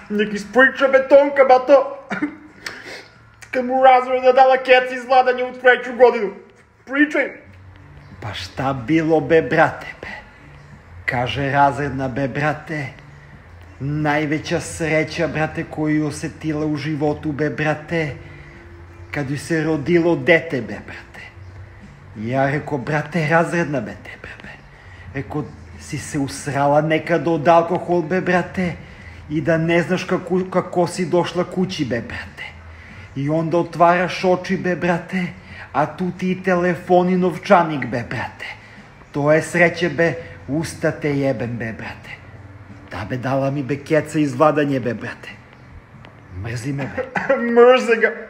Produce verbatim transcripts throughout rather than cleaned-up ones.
Nek ispriča betonka, bato. Kad mu razredna dala keca iz vladanja u treću godinu. Pričaj. Pa šta bilo be, brate, be? Kaže razredna, be, brate, najveća sreća, brate, koju je osetila u životu, be, brate, kad joj se rodilo dete, be, brate. Ja rekao, brate, razredna, be, tebe, be. Rekao, si se usrala nekad od alkohol, be, brate, i da ne znaš kako, kako si došla kući, be, brate. I onda otvaraš oči, be, brate, a tu ti i telefon i novčanik, be, brate. To je sreće, be, usta te jebem, be, brate. Da, be, dala mi, be, keca iz vladanje, be, brate. Mrzi me, be. Mrzi ga.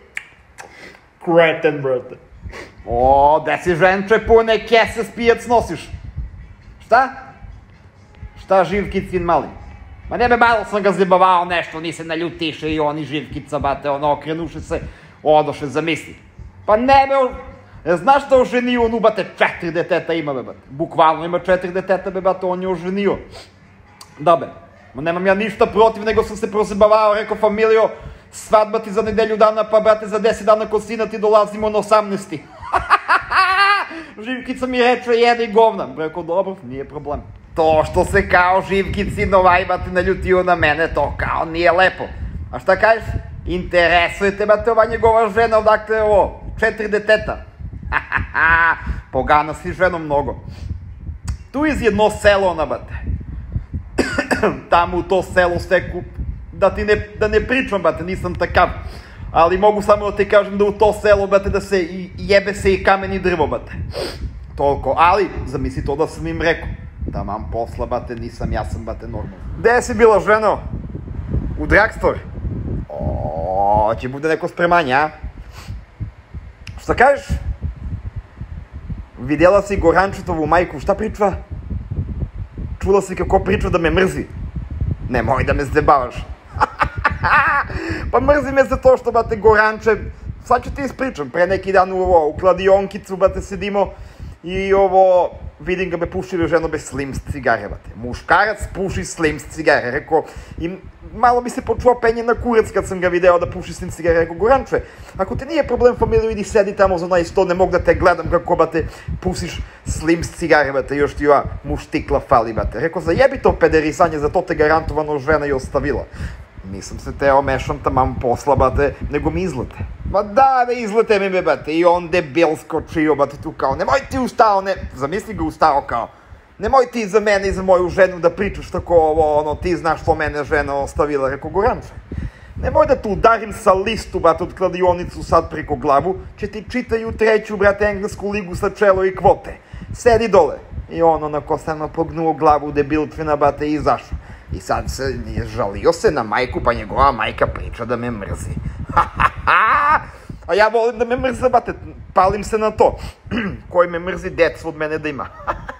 Kreten, brate. O, da si ženče pune kese s pijac nosiš. Šta? Šta Živkicin mali? Ma ne be, malo sam ga zjebavao nešto, ni se naljutiše i oni Živkica, bate, ono, okrenuše se, odoše, zamisli. Pa ne be, znaš šta oženio on, bate, četiri deteta ima, be, bate. Bukvalno ima četiri deteta, be, bate, on je oženio. Da, be, ma nemam ja ništa protiv, nego sam se prozjebavao, rekao, familijo, svadba ti za nedelju dana, pa, brate, za deset dana kod sina ti dolazimo na osamnaesti. Živkica mi reče, jede govna. Rekao, dobro, nije problem. To što se kao Živkicin ovaj, bate, naljutio na mene, to kao nije lepo. A šta kažeš? Interesuje te, bate, ova njegova žena, odakle je ovo? Četiri deteta. Pogana si ženo mnogo. Tu iz jedno selo, ona, bate. Tamo u to selo steku, da ti ne, da ne pričam, bate, nisam takav. Ali mogu samo da ti kažem da u to selo, bate, da se jebe se i kamen i drvo, bate. Toliko, ali, zamisli to da sam im rekao. Da mam posla, bate, nisam, ja sam, bate, normalno. Gde si bila, ženo? U drugstore? O, će bude neko spremanje, a? Šta kažeš? Vidjela si Gorančetovu majku, šta priča? Čula si kako priča da me mrzi? Nemoj da me zdebavaš. Pa mrzi me za to što, bate, Goranče, sad ću ti ispričam, pre neki dan u ovo, u kladionkicu, bate, sedimo i ovo, vidim ga be pušili ženo bez slims cigare, bate. Muškarac puši slims cigare, rekao, i malo mi se počuo penje na kurac kad sam ga video da puši slims cigare, rekao, Goranče, ako te nije problem, familiju, idi sedi tamo za onaj sto, ne mogu da te gledam kako, bate, pusiš slims cigare, bate, još ti ova muštikla fali, bate. Rekao, zajebi to pederisanje, za to te garantovano žena i ostavila. Nisam se teo mešam tamam posla, bate, nego mi izlete. Ma da, ne izlete mi, be, bate, i on debil skočio, bate, tu kao, nemoj ti ustao, ne, zamisli ga ustao kao, nemoj ti za mene i za moju ženu da pričaš tako ovo, ono, ti znaš što mene žena ostavila, rekao, Goranče. Nemoj da tu udarim sa listu, bate, od kladionicu sad preko glavu, će ti čitaju treću, brate, englesku ligu sa čelo i kvote. Sedi dole. I on, onako, samo pognuo glavu, debiltvina, bate, i izašao. I sad se žalio se na majku, pa njegova majka priča da me mrzi. A ja volim da me mrze, bate, palim se na to. Koji me mrzi, decu od mene da ima.